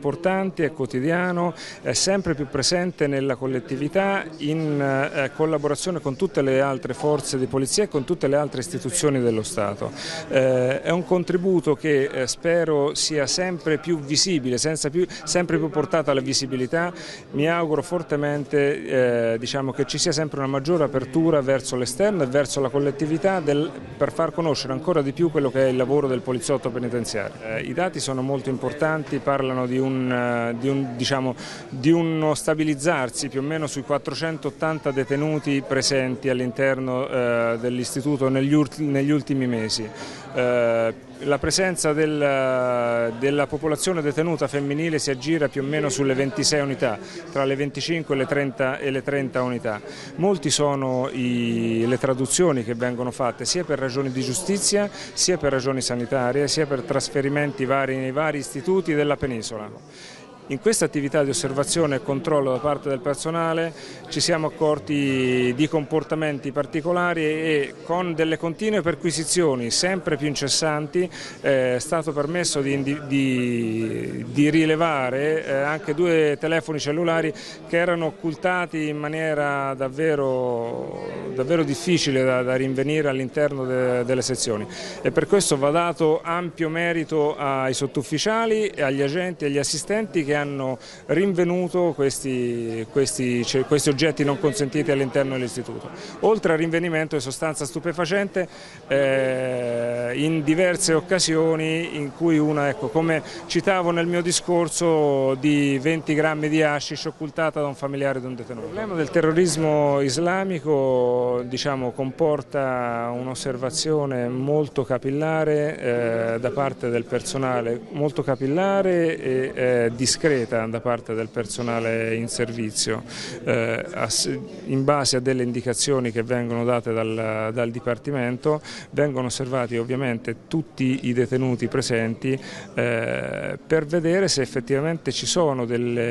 importante, è quotidiano, è sempre più presente nella collettività in collaborazione con tutte le altre forze di polizia e con tutte le altre istituzioni dello Stato. È un contributo che spero sia sempre più visibile, sempre più portato alla visibilità. Mi auguro fortemente che ci sia sempre una maggiore apertura verso l'esterno e verso la collettività per far conoscere ancora di più quello che è il lavoro del poliziotto penitenziario. I dati sono molto importanti, parlano di uno stabilizzarsi più o meno sui 480 detenuti presenti all'interno dell'istituto negli ultimi mesi. La presenza della popolazione detenuta femminile si aggira più o meno sulle 26 unità, tra le 25 e le 30 unità. Molti sono le traduzioni che vengono fatte sia per ragioni di giustizia, sia per ragioni sanitarie, sia per trasferimenti nei vari istituti della penisola. In questa attività di osservazione e controllo da parte del personale ci siamo accorti di comportamenti particolari e con delle continue perquisizioni sempre più incessanti è stato permesso di rilevare anche 2 telefoni cellulari che erano occultati in maniera davvero difficile da rinvenire all'interno delle sezioni, e per questo va dato ampio merito ai sottufficiali, agli agenti e agli assistenti che hanno rinvenuto questi oggetti non consentiti all'interno dell'istituto. Oltre al rinvenimento di sostanza stupefacente in diverse occasioni in cui come citavo nel mio discorso, di 20 grammi di hashish occultata da un familiare di un detenuto. Il problema del terrorismo islamico comporta un'osservazione molto capillare da parte del personale, molto capillare e discreta da parte del personale in servizio, in base a delle indicazioni che vengono date dal Dipartimento. Vengono osservati ovviamente tutti i detenuti presenti per vedere se effettivamente ci sono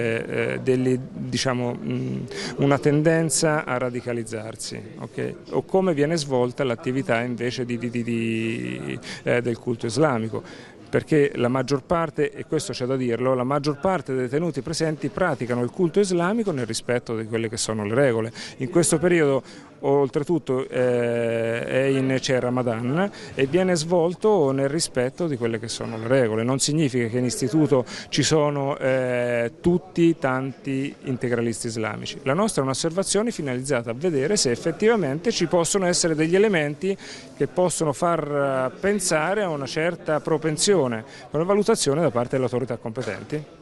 una tendenza a radicalizzarsi, okay? O come viene svolta l'attività invece del culto islamico. Perché la maggior parte, e questo c'è da dirlo, la maggior parte dei detenuti presenti praticano il culto islamico nel rispetto di quelle che sono le regole. In questo periodo oltretutto c'è Ramadan e viene svolto nel rispetto di quelle che sono le regole. Non significa che in istituto ci sono tanti integralisti islamici. La nostra è un'osservazione finalizzata a vedere se effettivamente ci possono essere degli elementi che possono far pensare a una certa propensione, una valutazione da parte delle autorità competenti.